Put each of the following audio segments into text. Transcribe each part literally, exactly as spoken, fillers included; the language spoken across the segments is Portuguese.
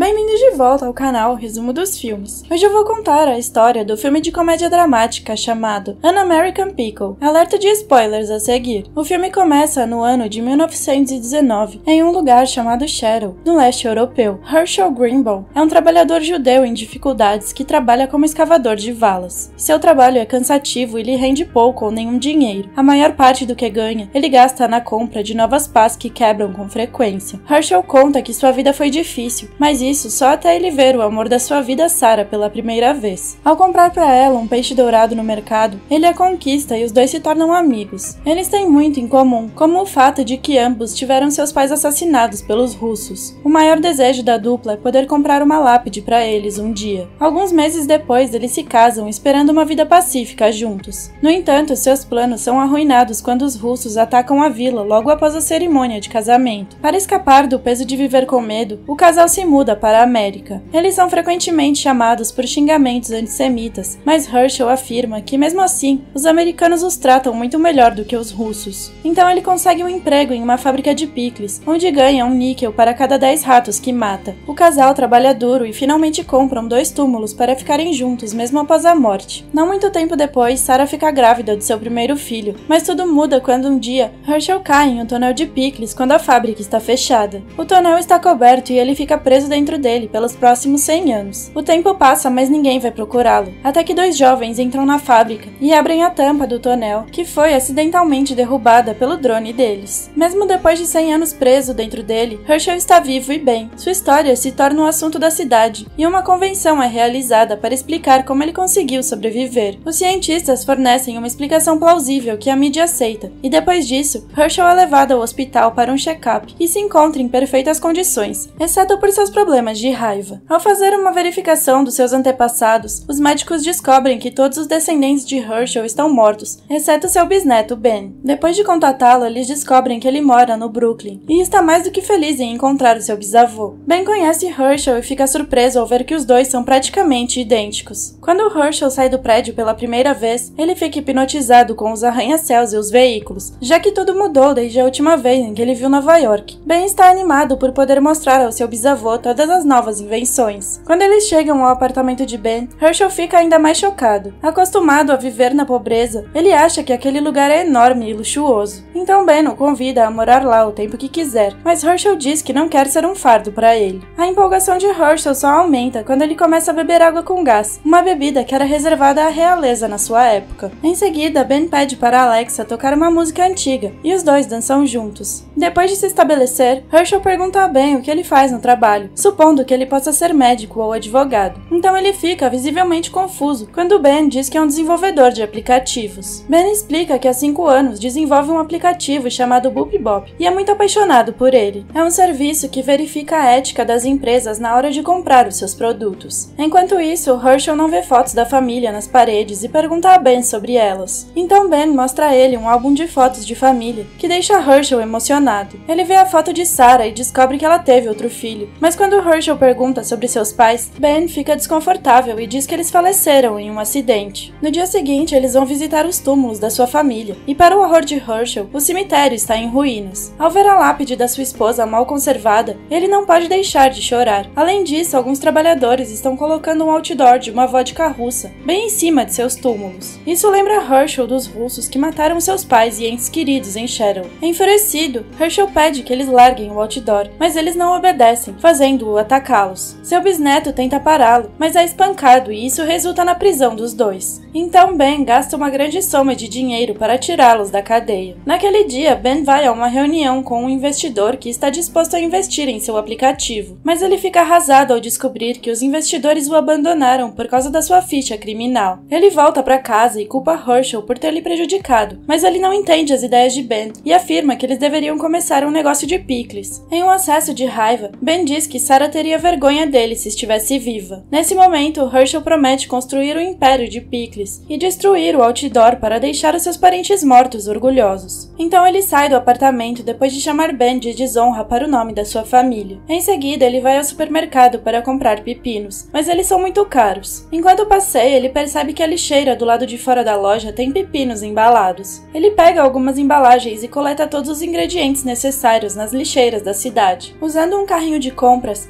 Bem-vindos de volta ao canal Resumo dos Filmes. Hoje eu vou contar a história do filme de comédia dramática chamado An American Pickle. Alerta de spoilers a seguir. O filme começa no ano de mil novecentos e dezenove, em um lugar chamado Shadow, no leste europeu. Herschel Greenbaum é um trabalhador judeu em dificuldades que trabalha como escavador de valas. Seu trabalho é cansativo e lhe rende pouco ou nenhum dinheiro. A maior parte do que ganha, ele gasta na compra de novas pás que quebram com frequência. Herschel conta que sua vida foi difícil, mas isso só até ele ver o amor da sua vida, Sarah, pela primeira vez. Ao comprar para ela um peixe dourado no mercado, ele a conquista e os dois se tornam amigos. Eles têm muito em comum, como o fato de que ambos tiveram seus pais assassinados pelos russos. O maior desejo da dupla é poder comprar uma lápide para eles um dia. Alguns meses depois, eles se casam esperando uma vida pacífica juntos. No entanto, seus planos são arruinados quando os russos atacam a vila logo após a cerimônia de casamento. Para escapar do peso de viver com medo, o casal se muda para a América. Eles são frequentemente chamados por xingamentos antissemitas, mas Herschel afirma que, mesmo assim, os americanos os tratam muito melhor do que os russos. Então ele consegue um emprego em uma fábrica de picles, onde ganha um níquel para cada dez ratos que mata. O casal trabalha duro e finalmente compram dois túmulos para ficarem juntos mesmo após a morte. Não muito tempo depois, Sarah fica grávida de seu primeiro filho, mas tudo muda quando um dia Herschel cai em um tonel de picles quando a fábrica está fechada. O tonel está coberto e ele fica preso dentro dele pelos próximos cem anos. O tempo passa, mas ninguém vai procurá-lo, até que dois jovens entram na fábrica e abrem a tampa do tonel, que foi acidentalmente derrubada pelo drone deles. Mesmo depois de cem anos preso dentro dele, Herschel está vivo e bem. Sua história se torna um assunto da cidade, e uma convenção é realizada para explicar como ele conseguiu sobreviver. Os cientistas fornecem uma explicação plausível que a mídia aceita, e depois disso, Herschel é levado ao hospital para um check-up e se encontra em perfeitas condições, exceto por seus problemas de raiva. Ao fazer uma verificação dos seus antepassados, os médicos descobrem que todos os descendentes de Herschel estão mortos, exceto seu bisneto Ben. Depois de contatá-lo, eles descobrem que ele mora no Brooklyn e está mais do que feliz em encontrar o seu bisavô. Ben conhece Herschel e fica surpreso ao ver que os dois são praticamente idênticos. Quando Herschel sai do prédio pela primeira vez, ele fica hipnotizado com os arranha-céus e os veículos, já que tudo mudou desde a última vez em que ele viu Nova York. Ben está animado por poder mostrar ao seu bisavô todas as novas invenções. Quando eles chegam ao apartamento de Ben, Herschel fica ainda mais chocado. Acostumado a viver na pobreza, ele acha que aquele lugar é enorme e luxuoso. Então Ben o convida a morar lá o tempo que quiser, mas Herschel diz que não quer ser um fardo para ele. A empolgação de Herschel só aumenta quando ele começa a beber água com gás, uma bebida que era reservada à realeza na sua época. Em seguida, Ben pede para Alexa tocar uma música antiga, e os dois dançam juntos. Depois de se estabelecer, Herschel pergunta a Ben o que ele faz no trabalho, supondo que ele possa ser médico ou advogado. Então ele fica visivelmente confuso quando Ben diz que é um desenvolvedor de aplicativos. Ben explica que há cinco anos desenvolve um aplicativo chamado Boop Bop e é muito apaixonado por ele. É um serviço que verifica a ética das empresas na hora de comprar os seus produtos. Enquanto isso, Herschel não vê fotos da família nas paredes e pergunta a Ben sobre elas. Então Ben mostra a ele um álbum de fotos de família, que deixa Herschel emocionado. Ele vê a foto de Sarah e descobre que ela teve outro filho, mas quando Herschel pergunta sobre seus pais, Ben fica desconfortável e diz que eles faleceram em um acidente. No dia seguinte, eles vão visitar os túmulos da sua família, e para o horror de Herschel, o cemitério está em ruínas. Ao ver a lápide da sua esposa mal conservada, ele não pode deixar de chorar. Além disso, alguns trabalhadores estão colocando um outdoor de uma vodka russa, bem em cima de seus túmulos. Isso lembra Herschel dos russos que mataram seus pais e entes queridos em Shadow. Enfurecido, Herschel pede que eles larguem o outdoor, mas eles não obedecem, fazendo-o atacá-los. Seu bisneto tenta pará-lo, mas é espancado e isso resulta na prisão dos dois. Então Ben gasta uma grande soma de dinheiro para tirá-los da cadeia. Naquele dia, Ben vai a uma reunião com um investidor que está disposto a investir em seu aplicativo, mas ele fica arrasado ao descobrir que os investidores o abandonaram por causa da sua ficha criminal. Ele volta para casa e culpa Herschel por ter lhe prejudicado, mas ele não entende as ideias de Ben e afirma que eles deveriam começar um negócio de picles. Em um acesso de raiva, Ben diz que Sarah teria vergonha dele se estivesse viva. Nesse momento, Herschel promete construir um império de picles e destruir o outdoor para deixar os seus parentes mortos orgulhosos. Então ele sai do apartamento depois de chamar Ben de desonra para o nome da sua família. Em seguida, ele vai ao supermercado para comprar pepinos, mas eles são muito caros. Enquanto passeia, ele percebe que a lixeira do lado de fora da loja tem pepinos embalados. Ele pega algumas embalagens e coleta todos os ingredientes necessários nas lixeiras da cidade. Usando um carrinho de compras, sal e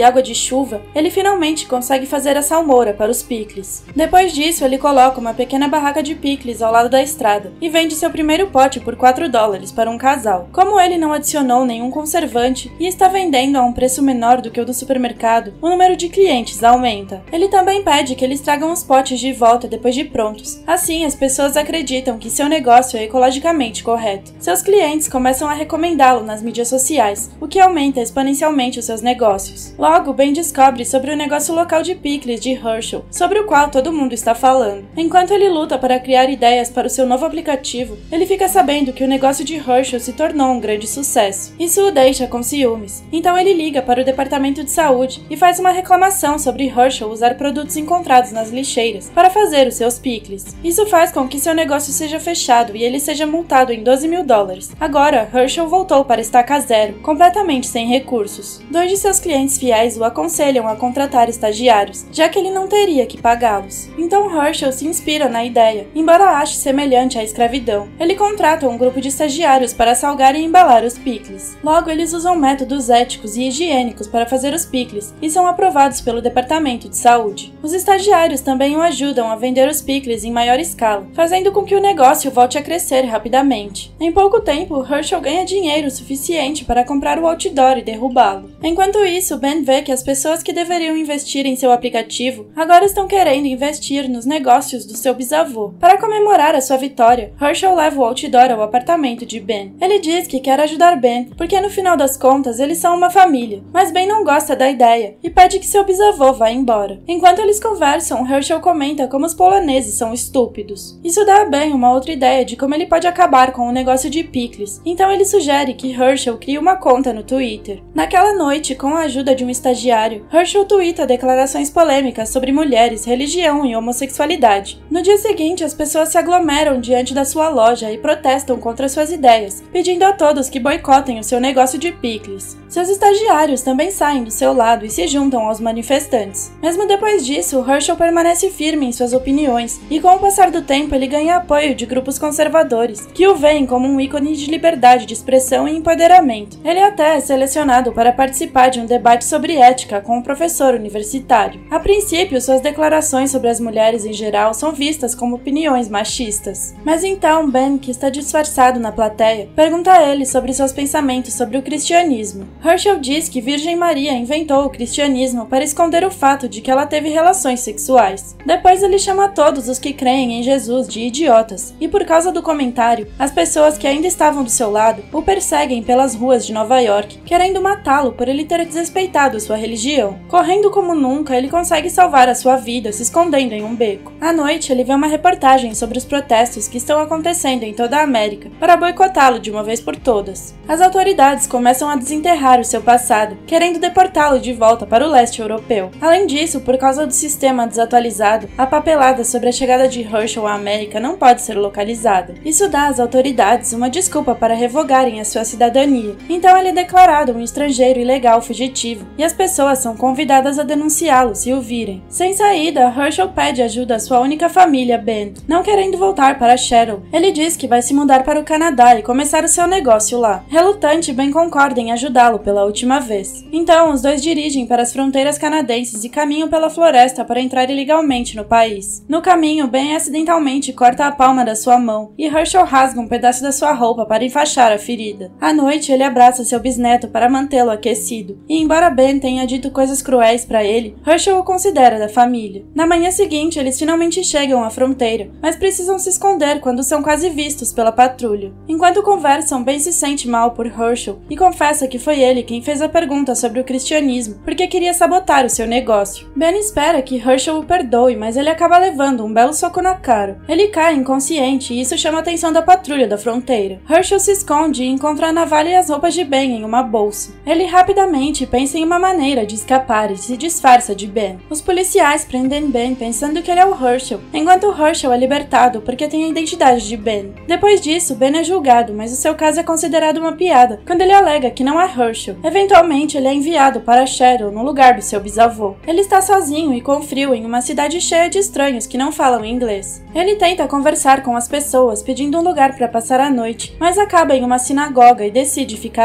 e água de chuva, ele finalmente consegue fazer a salmoura para os picles. Depois disso, ele coloca uma pequena barraca de picles ao lado da estrada e vende seu primeiro pote por quatro dólares para um casal. Como ele não adicionou nenhum conservante e está vendendo a um preço menor do que o do supermercado, o número de clientes aumenta. Ele também pede que eles tragam os potes de volta depois de prontos. Assim, as pessoas acreditam que seu negócio é ecologicamente correto. Seus clientes começam a recomendá-lo nas mídias sociais, o que aumenta exponencialmente os seus negócios. Logo, Ben descobre sobre o negócio local de picles de Hershel, sobre o qual todo mundo está falando. Enquanto ele luta para criar ideias para o seu novo aplicativo, ele fica sabendo que o negócio de Hershel se tornou um grande sucesso. Isso o deixa com ciúmes. Então ele liga para o departamento de saúde e faz uma reclamação sobre Hershel usar produtos encontrados nas lixeiras para fazer os seus picles. Isso faz com que seu negócio seja fechado e ele seja multado em doze mil dólares. Agora, Hershel voltou para estaca zero, completamente sem recursos. Dois de seus clientes fiéis o aconselham a contratar estagiários, já que ele não teria que pagá-los. Então Hershel se inspira na ideia, embora ache semelhante à escravidão. Ele contrata um grupo de estagiários para salgar e embalar os picles. Logo, eles usam métodos éticos e higiênicos para fazer os picles e são aprovados pelo departamento de saúde. Os estagiários também o ajudam a vender os picles em maior escala, fazendo com que o negócio volte a crescer rapidamente. Em pouco tempo, Hershel ganha dinheiro suficiente para comprar o outdoor e derrubá-lo. Enquanto isso, Ben vê que as pessoas que deveriam investir em seu aplicativo agora estão querendo investir nos negócios do seu bisavô. Para comemorar a sua vitória, Hershel leva o outdoor ao apartamento de Ben. Ele diz que quer ajudar Ben, porque no final das contas eles são uma família, mas Ben não gosta da ideia e pede que seu bisavô vá embora. Enquanto eles conversam, Hershel comenta como os poloneses são estúpidos. Isso dá a Ben uma outra ideia de como ele pode acabar com o negócio de picles, então ele sugere que Hershel crie uma conta no Twitter. Naquela noite, com a ajuda de um estagiário, Hershel tuita declarações polêmicas sobre mulheres, religião e homossexualidade. No dia seguinte, as pessoas se aglomeram diante da sua loja e protestam contra suas ideias, pedindo a todos que boicotem o seu negócio de picles. Seus estagiários também saem do seu lado e se juntam aos manifestantes. Mesmo depois disso, Hershel permanece firme em suas opiniões e com o passar do tempo ele ganha apoio de grupos conservadores, que o veem como um ícone de liberdade de expressão e empoderamento. Ele até é selecionado para participar de um debate sobre ética com um professor universitário. A princípio, suas declarações sobre as mulheres em geral são vistas como opiniões machistas. Mas então Ben, que está disfarçado na plateia, pergunta a ele sobre seus pensamentos sobre o cristianismo. Hershel diz que Virgem Maria inventou o cristianismo para esconder o fato de que ela teve relações sexuais. Depois ele chama todos os que creem em Jesus de idiotas, e por causa do comentário, as pessoas que ainda estavam do seu lado o perseguem pelas ruas de Nova York, querendo matá-lo por ele ter desrespeitado sua religião. Correndo como nunca, ele consegue salvar a sua vida se escondendo em um beco. À noite, ele vê uma reportagem sobre os protestos que estão acontecendo em toda a América para boicotá-lo de uma vez por todas. As autoridades começam a desenterrar o seu passado, querendo deportá-lo de volta para o leste europeu. Além disso, por causa do sistema desatualizado, a papelada sobre a chegada de Hershel à América não pode ser localizada. Isso dá às autoridades uma desculpa para revogarem a sua cidadania. Então ele é declarado um estrangeiro ilegal fugitivo, e as pessoas são convidadas a denunciá-lo se o virem. Sem saída, Hershel pede ajuda à sua única família, Ben. Não querendo voltar para Cheryl, ele diz que vai se mudar para o Canadá e começar o seu negócio lá. Relutante, Ben concorda em ajudá-lo pela última vez. Então, os dois dirigem para as fronteiras canadenses e caminham pela floresta para entrar ilegalmente no país. No caminho, Ben acidentalmente corta a palma da sua mão, e Hershel rasga um pedaço da sua roupa para enfaixar a ferida. À noite, ele abraça seu bisneto para mantê-lo aquecido, e embora Ben tenha dito coisas cruéis para ele, Hershel o considera da família. Na manhã seguinte, eles finalmente chegam à fronteira, mas precisam se esconder quando são quase vistos pela patrulha. Enquanto conversam, Ben se sente mal por Hershel e confessa que foi ele quem fez a pergunta sobre o cristianismo, porque queria sabotar o seu negócio. Ben espera que Hershel o perdoe, mas ele acaba levando um belo soco na cara. Ele cai inconsciente e isso chama a atenção da patrulha da fronteira. Hershel se esconde e encontra a navalha e as roupas de Ben em uma bolsa. Ele rapidamente pensa em uma maneira de escapar e se disfarça de Ben. Os policiais prendem Ben pensando que ele é o Hershel, enquanto Hershel é libertado porque tem a identidade de Ben. Depois disso, Ben é julgado, mas o seu caso é considerado uma piada, quando ele alega que não é Hershel. Eventualmente, ele é enviado para Cheryl no lugar do seu bisavô. Ele está sozinho e com frio em uma cidade cheia de estranhos que não falam inglês. Ele tenta conversar com as pessoas pedindo um lugar para passar a noite, mas acaba em uma sinagoga e decide ficar lá.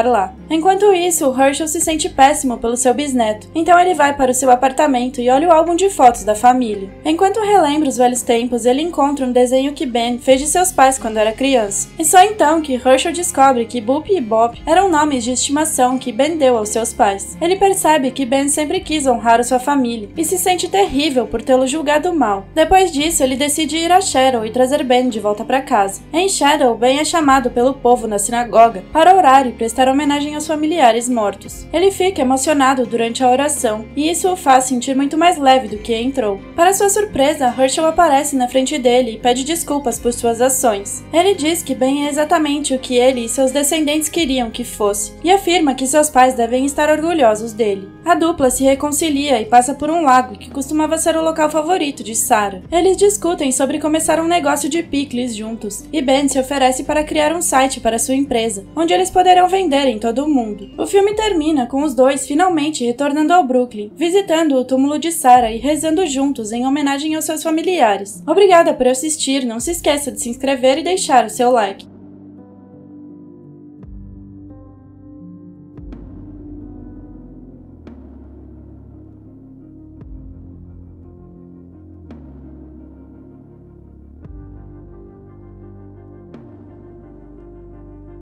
Enquanto isso, Herschel se sente péssimo pelo seu bisneto, então ele vai para o seu apartamento e olha o álbum de fotos da família. Enquanto relembra os velhos tempos, ele encontra um desenho que Ben fez de seus pais quando era criança. E só então que Herschel descobre que Boop e Bop eram nomes de estimação que Ben deu aos seus pais. Ele percebe que Ben sempre quis honrar a sua família e se sente terrível por tê-lo julgado mal. Depois disso, ele decide ir a Shadow e trazer Ben de volta para casa. Em Shadow, Ben é chamado pelo povo na sinagoga para orar e prestar homenagem aos familiares mortos. Ele fica emocionado durante a oração e isso o faz sentir muito mais leve do que entrou. Para sua surpresa, Herschel aparece na frente dele e pede desculpas por suas ações. Ele diz que Ben é exatamente o que ele e seus descendentes queriam que fosse, e afirma que seus pais devem estar orgulhosos dele. A dupla se reconcilia e passa por um lago que costumava ser o local favorito de Sarah. Eles discutem sobre começar um negócio de picles juntos, e Ben se oferece para criar um site para sua empresa, onde eles poderão vender em todo o mundo. O filme termina com os dois finalmente retornando ao Brooklyn, visitando o túmulo de Sarah e rezando juntos em homenagem aos seus familiares. Obrigada por assistir, não se esqueça de se inscrever e deixar o seu like.